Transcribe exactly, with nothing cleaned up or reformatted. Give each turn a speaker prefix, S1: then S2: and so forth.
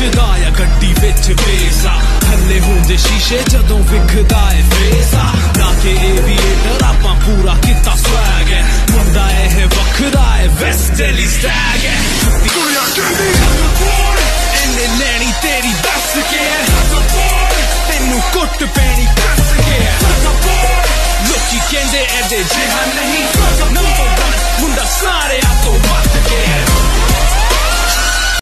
S1: नचदा या गड्डी विच बेसा थल्ले होंदे शीशे जदों विखदा है फेसा लाके एविएटर आपां पूरा किता स्वैग है मुंडा है वखरा है वेस्ट दिल्ली स्टैग है दुनिया कहदी इन्ने लैनी तेरी दस के तेनू कुट पैनी कस के लोकी कहंदे एदे जिहाने